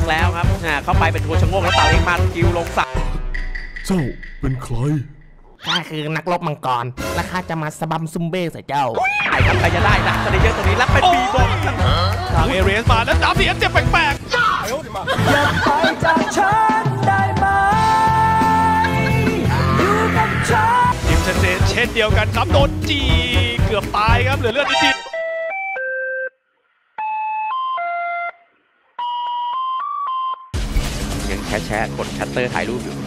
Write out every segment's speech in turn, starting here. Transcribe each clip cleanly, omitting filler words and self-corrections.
แล้วครับเข้าไปเป็นตัวชะโงกแล้วเต่าเองมาคิวลงสักเจ้าเป็นใครข้าคือนักรบมังกรและข้าจะมาสะบัมซุมเบ้ใส่เจ้าใช่ครับใครจะได้นะสเลเยอร์ตรงนี้แล้วเป็นบีบอลทางเอเรสมาแล้วดาเสียเจ็บแปลกๆอย่าไปจากฉันได้ไหมอยู่กับฉันทีมเชนเซเช่นเดียวกันครับโดนจีเกือบตายครับเหลือเลือดนิดยังแชร์กดชัตเตอร์ถ่ายรูปอยู่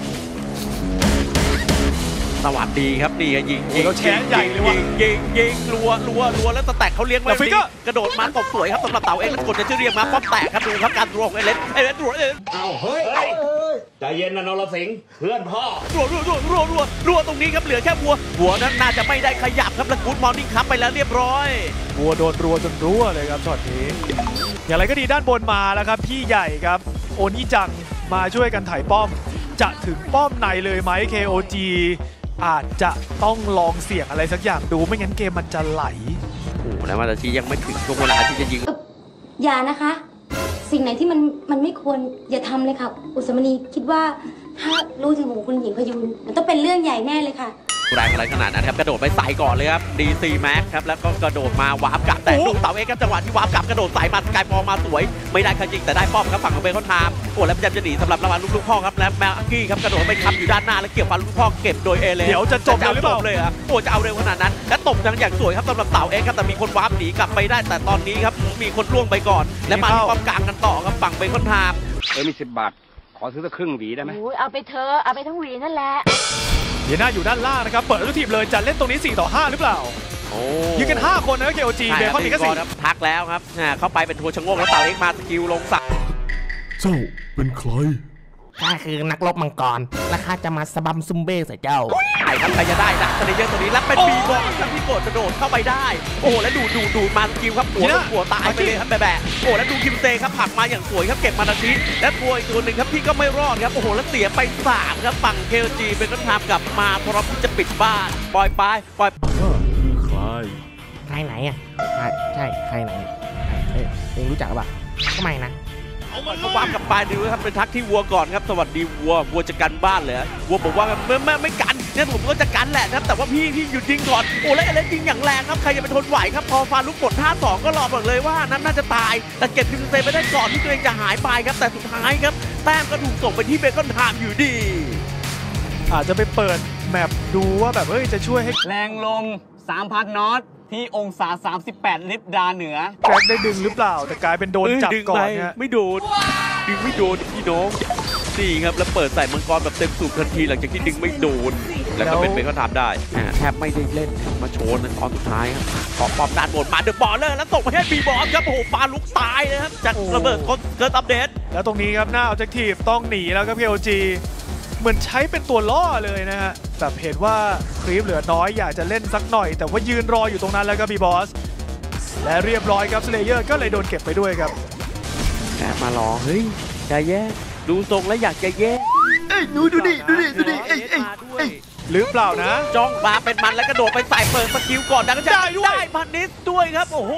สวัสดีครับดียิงเราแชร์ใหญ่เลยว่ะยิงรัวแล้วสแต็กเขาเลี้ยงไว้ดีกระโดดมาตบสวยครับสำหรับเต่าเองแล้วกดจะชื่อเรียกมาป้อมแตกครับดูครับการรัวของเอเลนรัวเอาเฮ้ยใจเย็นนะนรสิงห์เพื่อนพ่อรัวตรงนี้ครับเหลือแค่วัวนั้นน่าจะไม่ได้ขยับครับแล้วกูดมอร์นิ่งครับไปแล้วเรียบร้อยวัวโดนรัวจนรั่วเลยครับช็อตนี้อย่างไรก็ดีด้านบนมาแล้วครับพี่ใหญ่ครับโอนี่จังมาช่วยกันถ่ายป้อมจะถึงป้อมในเลยไหม KOG อาจจะต้องลองเสี่ยงอะไรสักอย่างดูไม่งั้นเกมมันจะไหลโอ้แล้วมาตาชียังไม่ถึงช่วงเวลาที่จะยิงอย่านะคะสิ่งไหนที่มันไม่ควรอย่าทำเลยค่ะอุสมณีคิดว่าถ้ารู้ถึงของคุณหญิงพยุนมันต้องเป็นเรื่องใหญ่แน่เลยค่ะแรงอะไรขนาดนั้นครับกระโดดไปใส่ก่อนเลยครับ DC Max ครับแล้วก็กระโดดมาวาร์ปกลับแต่ดูเต่าเองครับจังหวะที่วาร์ปกลับกระโดดใส่มาสกายฟอร์มาสวยไม่ได้จริงแต่ได้ป้อมครับฝั่งของเบคอนไทม์โอ้แล้วพยายามจะหนีสำหรับระหว่างลูกพ่อครับแล้วแม็กกี้ครับกระโดดไปค้ำอยู่ด้านหน้าแล้วเกี่ยวฟันลูกพ่อเก็บโดยเอเลนเดี๋ยวจะจบหรือเปล่าเลยครับโอ้จะเอาเร็วขนาดนั้นและตบอย่างสวยครับสำหรับเต่าเองครับแต่มีคนวาร์ปหนีกลับไปได้แต่ตอนนี้ครับมีคนล่วงไปก่อนและมาที่ป้อมกลางกันต่อครับฝั่งเบคอนไทม์มี10 บาทขอซื้อสักครึ่งหวีได้ไหมเอาไปเธอเอาไปทั้งหวีนั่นแหละเดียน่าอยู่ด้านล่างนะครับเปิดลูกทีมเลยจะเล่นตรงนี้4 ต่อ 5หรือเปล่ายืนกัน5คนนะ KOG เบคอนมีแค่4 ทักแล้วครับเข้าไปเป็นทัวชะโงกแล้วเต่าเองมาสกิลลงสักเจ้าเป็นใครข้าคือนักรบมังกรและข้าจะมาสะบัมซุมเบ้ใส่เจ้าใช่ครับใครจะได้นะสเลเยอร์ตัวนี้แล้วเป็นบีบอลครับที่กระโดดเข้าไปได้โอ้แล้วดูมาสกิลครับหัวตายไปเลยครับแบะโอ้แล้วดูคิมเซครับผักมาอย่างสวยครับเก็บมานาทีและตัวอีกตัวหนึ่งครับที่ก็ไม่รอดครับโอ้โหแล้วเสียไป3ครับฝั่ง KOG เป็นต้นทางกลับมาพร้อมที่จะปิดบ้านปล่อยคือใครไหนอ่ะใช่ใครไหนเองรู้จักป่ะทำไมนะเขาวางกับปลายนิ้วครับเป็นทักที่วัวก่อนครับสวัสดีวัวจะกันบ้านเลยวัวบอกว่าไม่กันเนี่ยผมก็จะกันแหละครับแต่ว่าพี่หยุดยิงก่อนโอ้แล้วเล่นยิงอย่างแรงครับใครจะไปทนไหวครับพอฟาลุกกด5-2ก็รอบอกเลยว่านั้นน่าจะตายแต่เก็บคิมเซไปได้ก่อนที่ตัวเองจะหายไปครับแต่สุดท้ายครับแต้มก็ถูกส่งไปที่เบคอนไทม์อยู่ดีอาจจะไปเปิดแมปดูว่าแบบจะช่วยให้แรงลม3,000 นอตที่องศา38 ลิตรดาเหนือแกร็กได้ดึงหรือเปล่าแต่กลายเป็นโดนจับก่อนเนี่ยไม่โดนดึงไม่โดนพี่น้องนี่ครับแล้วเปิดใส่มังกรแบบเต็มสูบทันทีหลังจากที่ดึงไม่โดนแล้วก็เป็นเบคอนไทม์ได้แทบไม่ได้เล่นมาโชว์ในตอนสุดท้ายครับขอปอมด้านบนมาเดอะบอลเลยแล้วส่งไปให้บีบอลครับโอ้โหฟาลุกตายเลยครับจากระเบิดเกิดอัปเดตแล้วตรงนี้ครับหน้าออบเจกทีฟต้องหนีแล้วครับ KOG เหมือนใช้เป็นตัวล่อเลยนะฮะแต่เห็นว่าครีปเหลือน้อยอยากจะเล่นสักหน่อยแต่ว่ายืนรออยู่ตรงนั้นแล้วก็บีบอสและเรียบร้อยครับสเลเยอร์ก็เลยโดนเก็บไปด้วยครับแอบมารอเฮ้ยใจแย่ดูทรงแล้วอยากจะแย่ดูดิหรือเปล่านะจ้องมาเป็นมันแล้วกระโดดไปใส่เปิดสกิลก่อนดังจะได้พันนิสด้วยครับโอ้โห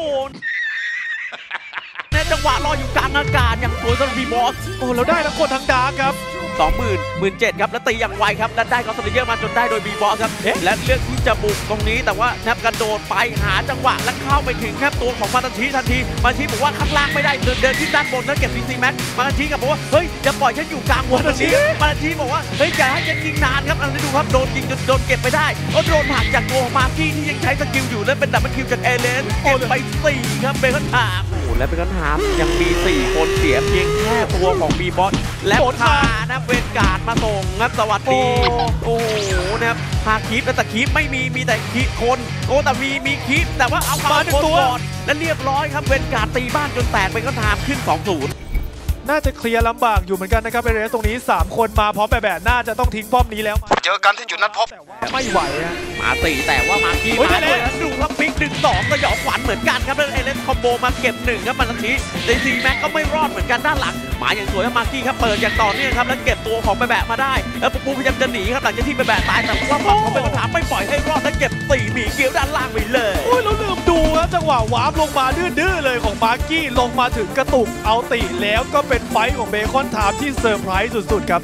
ในจังหวะรออยู่กลางอากาศอย่างสวยสำหรับบีบอสโอ้เราได้แล้วกดทางดาร์กครับ 17,000ครับแล้วตีอย่างไวครับและได้คอสเตเยอร์มาจนได้โดยบีบอสครับและเลือกที่จะบุกตรงนี้แต่ว่าแนบกระโดดไปหาจังหวะและเข้าไปถึงแค่ตัวของมาตันชีทันทีมาชีบอกว่าข้างล่างไม่ได้เดินที่ด้านบนแล้วเก็บซีแม็กมาตันชีกับบอกว่าเฮ้ยอย่าปล่อยฉันอยู่กลางวงตรงนี้มาตันชีบอกว่าเฮ้ยอย่าให้ฉันยิงนานครับอันนี้ดูครับโดนยิงจนโดนเก็บไปได้โดนหักจากโกมากี้ที่ยังใช้สกิลอยู่และเป็นดับเบิลคิวจากเอเลนเก็บไป4ครับเบคอนไทม์และเบคอนไทม์ยังมี4คนเสียเพียงแค่ตัวของบีบอสและพานะเวนการ์ดมาส่งครับสวัสดีโอ้โหนะครับพาคีปแต่คีปไม่มีแต่คีปคนแต่มีคีปแต่ว่าเอามา1 ตัวและเรียบร้อยครับเวนการ์ดตีบ้านจนแตกเป็นก็ทามขึ้น 2-0 น่าจะเคลียร์ลำบากอยู่เหมือนกันนะครับเอเรสตรงนี้3คนมาพร้อมแบบน่าจะต้องทิ้งป้อมนี้แล้วเจอกันที่จุดนัดพบไม่ไหวมาตีแต่ว่ามากี้มาเลยดูครับบิ๊ก1-2ก็หยอกขวัญเหมือนกันครับเอเลนคอมโบมาเก็บ1ครับมันทีในซีแม็กก็ไม่รอดเหมือนกันด้านหลังมาอย่างสวยครับมากี้ครับเปิดอย่างต่อเนื่องครับแล้วเก็บตัวของแบบมาได้แล้วปูพยายามจะหนีครับหลังจากที่แบบตายแต่ว่าฝั่งของเป็นคำถามไม่ปล่อยให้รอดและเก็บ4หมีเกี้ยวด้านล่างไปเลยเราลืมดูครับจังหวะวาร์ปลงมาดื้อๆเลยของมาร์กี้ลงมาถึงกระตุกเอาติแล้วก็เป็นไฟท์ของเบคอนไทม์ที่เซอร์ไพรส์สุดๆครับ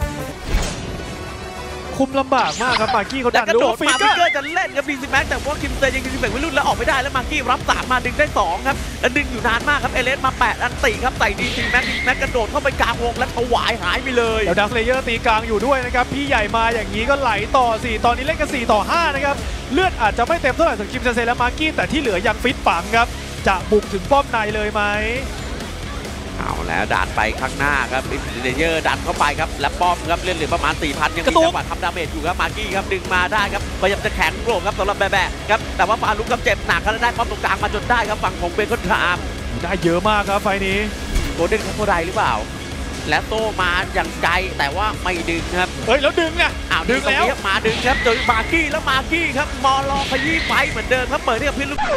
คุมลำบากมากครับมาร์กี้เขาแต่ดันกระดูโดดฟิมากเกฟิอกเกอร์ร์จะเล่นกับดีซีแม็กแต่ว่าคิมเซยังคิมเซไม่รุ่นแล้วออกไม่ได้แล้วมาร์กี้รับ3มาดึงได้2ครับแล้วดึงอยู่นานมากครับเอเลสมา8อันติครับใส่ดีซีแม็กกระโดดเข้าไปกลางวงและถวายหายไปเลยแล้วดักเลเยอร์ตีกลางอยู่ด้วยนะครับพี่ใหญ่มาอย่างนี้ก็ไหลต่อ4ตอนนี้เล่นกัน4ต่อ5นะครับเลือดอาจจะไม่เต็มเท่าไหร่สำหรับคิมเซและมาร์กี้แต่ที่เหลือยังฟิตปังครับจะบุกถึงป้อมในเลยไหมเอาแล้วดันไปข้างหน้าครับเลเยอร์ดันเข้าไปครับและป้อมครับเลือดเหลือประมาณ 4,000 ยังมีจังหวะทำดาเมจอยู่ครับมาร์กี้ครับดึงมาได้ครับพยายามจะแข็งโกรธครับสำหรับแบะครับแต่ว่าฟาลุกครับเจ็บหนักครับได้ป้อมตรงกลางมาจนได้ครับฝั่งของเบคอนไทม์ได้เยอะมากครับไฟนี้โกลเด้นแคปโพไดหรือเปล่าและโตมาอย่างไกลแต่ว่าไม่ดึงครับเฮ้ยแล้วดึงไงดึงแล้วมาดึงครับโดยมาร์กี้แล้วมาร์กี้ครับมอลอขยี้ไฟเหมือนเดิมครับเปิดให้กับพี่ลูกเพื่อน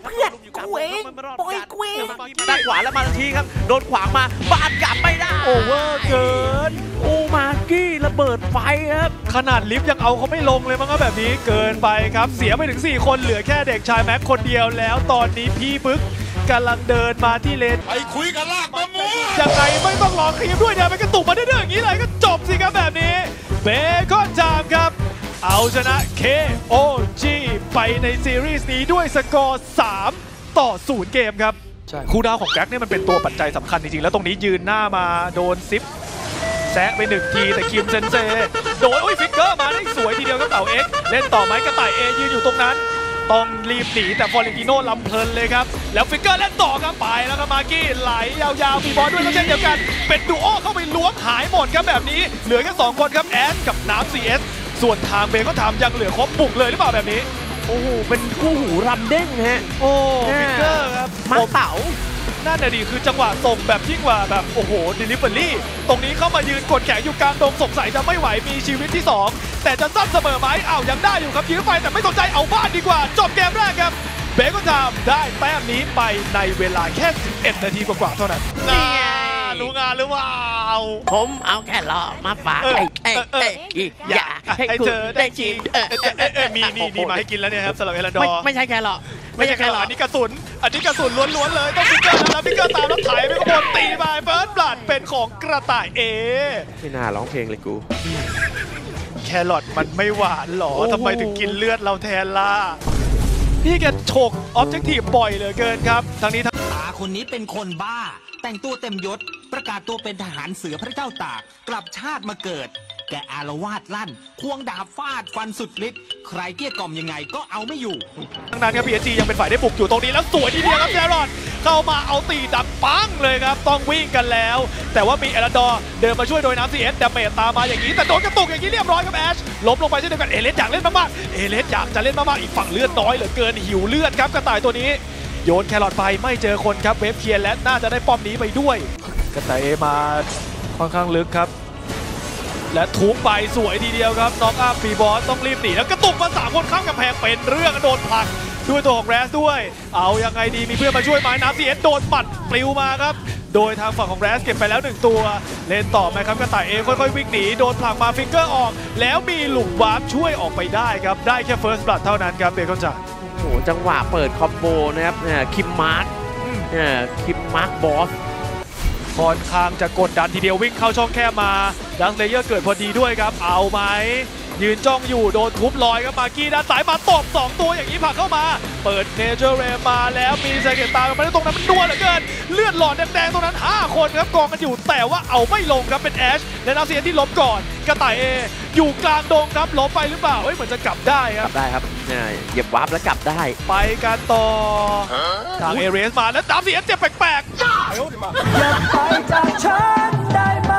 ด้านขวาแล้วมาทีครับโดนขวางมาบาดกลับไม่ได้โอเวอร์เกินโอ้มาร์กี้ระเบิดไฟครับขนาดลิฟต์ยังเอาเขาไม่ลงเลยมั้งครับแบบนี้เกินไปครับเสียไปถึง4คนเหลือแค่เด็กชายแม็กคนเดียวแล้วตอนนี้พี่บึกกำลังเดินมาที่เลนไปคุยกันลากมะม่วงยังไงไม่ต้องรอครีมด้วยเดี๋ยวไปกระตุกมาดื้อๆอย่างนี้เลยก็จบสิครับแบบนี้เบคอนไทม์ครับเอาชนะ KOG ไปในซีรีส์นี้ด้วยสกอร์3-0เกมครับคู่ดาวของแบ็คเนี่ยมันเป็นตัวปัจจัยสำคัญจริงๆแล้วตรงนี้ยืนหน้ามาโดนซิปแซะไป1ทีแต่คิมเซนเซโดนฟิกเกอร์มาได้สวยทีเดียวครับเต่าเอ็กเล่นต่อไหมกระต่ายเอยืนอยู่ตรงนั้นต้องรีบหนีแต่ฟอร์เรนติโน่ลำเพลินเลยครับแล้วฟิกเกอร์เล่นต่อครับไปแล้วครับมาร์กี้ไหลยาวๆมีบอลด้วยก็เช่นเดียวกันเป็นดูโอเข้าไปล้วงหายหมดครับแบบนี้เหลือแค่2คนครับแอสกับน้ำ CS ส่วนทางเบก็ทำยังเหลือครบบุกเลยหรือเปล่าแบบนี้โอ้โหเป็นคู่หูรำเด้งฮะโอ้ฟิกเกอร์ครับมาเต๋านั่นน่ะดิคือจังหวะส่งแบบยิ่งกว่าแบบโอ้โหเดลิเวอรี่ตรงนี้เข้ามายืนกดแขนอยู่กลางดงสงสัยจะไม่ไหวมีชีวิตที่2แต่จะสั้นเสมอไหมอ้าวยังได้อยู่ครับยื้อไปแต่ไม่สนใจเอาบ้านดีกว่าจบเกมแรกครับเบคอนไทม์ได้แต้มนี้ไปในเวลาแค่11นาทีกว่าๆเท่านั้นรู้งานหรือเปล่าผมเอาแค่รอมาฝากอยากให้คุณได้ชิมมีมาให้กินแล้วเนี่ยครับสำหรับเอลันดอร์ไม่ใช่แค่รอไม่ใช่แค่หลานนี่กระสุนล้วนๆเลยต้องฟิกเกอร์แล้วฟิกเกอร์ตามแล้วถ่ายไปข้างบนตีไปเฟิร์สบลัดเป็นของกระต่ายเอไม่น่าร้องเพลงเลยกูแครอทมันไม่หวานหรอทำไมถึงกินเลือดเราแทนล่ะพี่แกฉกออบเจกตีฟบ่อยเหลือเกินครับทั้งนี้ทั้งตาคนนี้เป็นคนบ้า แต่งตัวเต็มยศประกาศตัวเป็นทหารเสือพระเจ้าตากกลับชาติมาเกิด แกอารวาสลั่นควงดาบฟาดฟันสุดฤทธิ์ใครเกลี้ยกล่อมยังไงก็เอาไม่อยู่ทั้งนั้นครับ PSG ยังเป็นฝ่ายได้บุกอยู่ตรงนี้แล้วสวยทีเดียวครับแจรอนเข้ามาเอาตีดักปังเลยครับต้องวิ่งกันแล้ว แต่ว่ามีเอลันดอร์เดินมาช่วยโดยน้ำ CS ดาเมจตามมาอย่างนี้แต่โดนกระตุกอย่างนี้เรียบร้อยครับแอชล้มลงไปเช่นเดียวกันเอเลสอยากเล่นมากๆเอเลสอยากจะเล่นมากๆอีกฝั่งเลือดน้อยเหลือเกินหิวเลือดครับกระต่ายตัวนี้โยนแครอทไปไม่เจอคนครับเวฟเคลียร์และน่าจะได้ป้อมนี้ไปด้วยกระต่ายเอมาค่อนข้างลึกครับและทุบไปสวยทีเดียวครับน็อกอัพฟีบอสต้องรีบหนีแล้วกระตุกมา3คนข้ามกำแพงเป็นเรื่องโดนผลักด้วยตัวของแรสด้วยเอายังไงดีมีเพื่อนมาช่วยไหมน้ำ CS โดนปัดปลิวมาครับโดยทางฝั่งของแรสเก็บไปแล้ว1ตัวเล่นต่อไหมครับกระต่ายเอค่อยๆวิ่งหนีโดนผลักมาฟิกเกอร์ออกแล้วมีหลุมวาร์ปช่วยออกไปได้ครับได้แค่ First Blood เท่านั้นครับเบคอนจ่าโอ้โหจังหวะเปิดคอมโบนะครับคิมมาร์คบอสค่อนข้างจะกดดันทีเดียววิ่งเข้าช่องแคบมาดักเลเยอร์เกิดพอดีด้วยครับเอาไหมยืนจ้องอยู่โดนทุบลอยครับมาร์กี้ด้านสายมาตบ2ตัวอย่างนี้ผลักเข้ามาเปิดเนเจอร์เรมมาแล้วมีไซเกตตามาได้ตรงนั้นมันนัวเหลือเกินเลือดหลอดแดงๆตรงนั้น5คนครับกองกันอยู่แต่ว่าเอาไม่ลงครับเป็นแอชและนาเซียที่ล้มก่อนกระต่ายเออยู่กลางดงครับล้มไปหรือเปล่าเหมือนจะกลับได้ครับได้ครับเหยียบวาร์ปแล้วกลับได้ไปกันต่อทางเอเรสมาแล้วตามเสียเจ็บแปลกๆอย่าไปจากฉันได้ไหม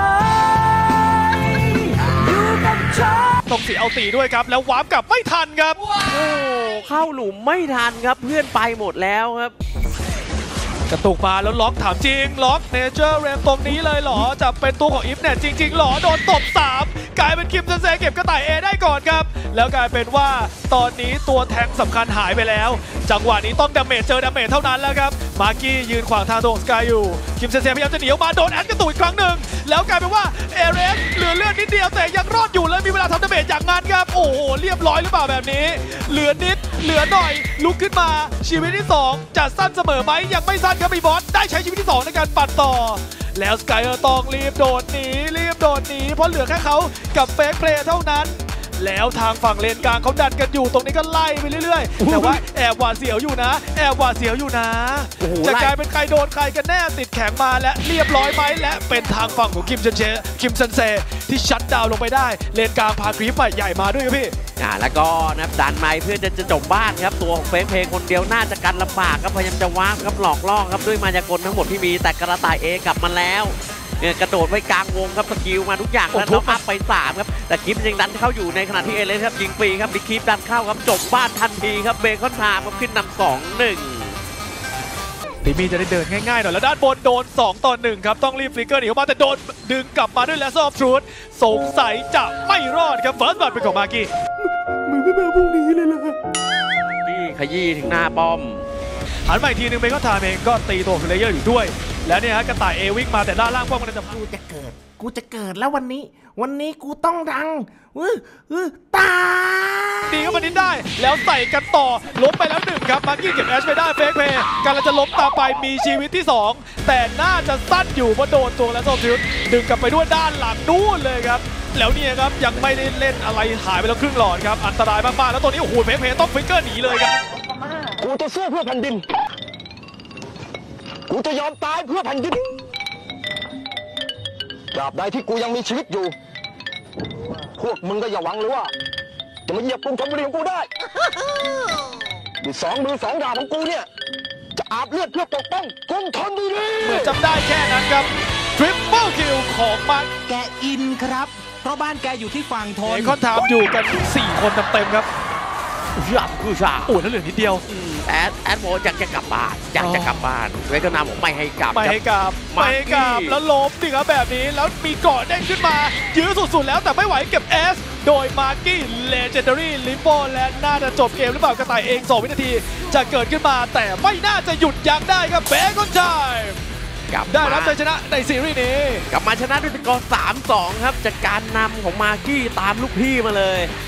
อยู่กับฉันต้องเสียเอาตีด้วยครับแล้ววาร์ปกลับไม่ทันครับโอ้เข้าหลุมไม่ทันครับเพื่อนไปหมดแล้วครับกระตุกมาแล้วล็อกถามจริงล็อกเนเจอร์เรมตรงนี้เลยเหรอจะเป็นตัวของอิฟเนี่ยจริงๆเหรอโดนตบ3กลายเป็นคิมเซนเซเก็บกระต่ายเอได้ก่อนครับแล้วกลายเป็นว่าตอนนี้ตัวแทงสำคัญหายไปแล้วจังหวะนี้ต้องดาเมจเจอดาเมจเท่านั้นแล้วครับมาร์กี้ยืนขวางทางตัวของสกายอยู่คิมเซนเซพยายามจะหนีออกมาโดนแอดกระตุกอีกครั้งหนึ่งแล้วกลายเป็นว่าเอเรสเหลือเลือดนิดเดียวแต่ยังรอดอยู่และมีเวลาทำดาเมจอย่างนั้นครับโอ้โหเรียบร้อยหรือเปล่าแบบนี้เหลือนิดเหลือหน่อยลุกขึ้นมาชีวิตที่2จะสั้นเสมอไหมยังไม่สั้นครับมีบอสได้ใช้ชีวิตที่2ในการปัดต่อแล้วสกายต้องรีบโดดหนีเพราะเหลือแค่เขากับเฟกเพลย์เท่านั้นแล้วทางฝั่งเลนกลางเขาดันกันอยู่ตรงนี้ก็ไล่ไปเรื่อยๆแต่ว่าแอบหวาดเสียวอยู่นะจะกลายเป็นใครโดนใครกันแน่ติดแข็งมาและเรียบร้อยไหมและเป็นทางฝั่งของคิมเซนเซที่ชัตดาวน์ลงไปได้เลนกลางพาครีปใหญ่มาด้วยครับพี่แล้วก็นะดันไม้เพื่อจะจบบ้านครับตัวของเฟกเพลคนเดียวน่าจะกันลำบากครับพยายามจะวาร์ปครับหลอกล่อครับด้วยมายากลทั้งหมดที่มีแต่กระต่ายเอกลับมาแล้วกระโดดไว้กลางวงครับสกิลมาทุกอย่างแล้วอัพไป3ครับแต่คิปยังดันเข้าอยู่ในขณะที่เอเลสครับยิงฟรีครับบิ๊กคิปดันเข้าครับจบบ้านทันทีครับเบคอนไทม์ครับขึ้นนำ 2-1 ทีมีจะได้เดินง่ายๆหน่อยแล้วด้านบนโดน2-1ครับต้องรีบฟลิกเกอร์หนีออกมาแต่โดนดึงกลับมาด้วยแลสออฟทรูธสงสัยจะไม่รอดครับเฟิร์สบัตเป็นของมาร์กี้มึงไม่มาพรุ่งนี้เลยล่ะนี่ขยี้ถึงหน้าป้อมหันมาอีกทีนึงเบคอนไทม์เองก็ตีตัวเพลเยอร์อยู่ด้วยแล้วเนี่ยฮะกระต่ายเอวิ่งมาแต่ด้านล่างป้อมมันจะกูจะเกิดแล้ววันนี้กูต้องดังตายดีก็มานิดได้แล้วใส่กันต่อล้มไปแล้ว1ครับมาร์กี้เก็บแอชไปได้เฟกเพย์กำลังจะล้มตามไปมีชีวิตที่2แต่น่าจะสั้นอยู่เพราะโดนตัวแล้วโซฟิวดึงกลับไปด้วยด้านหลังนู่นเลยครับแล้วเนี่ยครับยังไม่ได้เล่นอะไรหายไปแล้วครึ่งหลอดครับอันตรายมากๆแล้วตัวนี้โอ้โหเฟกเพย์ต้องฟิกเกอร์หนีเลยครับกูจะสู้เพื่อแผ่นดินกูจะยอมตายเพื่อแผ่นดินตราบใดที่กูยังมีชีวิตอยู่พวกมึงก็อย่าหวังเลยว่าจะมาเหยียบกรุงธนบุรีของกูได้ด้วย2 มือ 2 ดาบของกูเนี่ยจะอาบเลือดเพื่อปกป้องกรุงธนบุรีเหมือนจำได้แค่นั้นครับทริปเปิลคิวของมันแกอินครับเพราะบ้านแกอยู่ที่ฝั่งทนเบคอนไทม์อยู่กัน4 คนเต็มๆครับคือชาโอ้แล้วเหลือนิดเดียวแอดโมอยากจะกลับบ้านเวกนามผมไม่ให้กลับแล้วล้มดิครับแบบนี้แล้วมีเกาะเด้งขึ้นมายื้อสุดๆแล้วแต่ไม่ไหวเก็บเอสโดยมาร์กี้เลเจนดารี่ลิมโบและน่าจะจบเกมหรือเปล่ากระต่ายเอง2 วินาทีจะเกิดขึ้นมาแต่ไม่น่าจะหยุดยั้งได้ครับเบคอนไทม์ได้รับชัยชนะในซีรีส์นี้กลับมาชนะด้วยสกอร์ 3-2 ครับจากการนำของมาร์กี้ตามลูกพี่มาเลย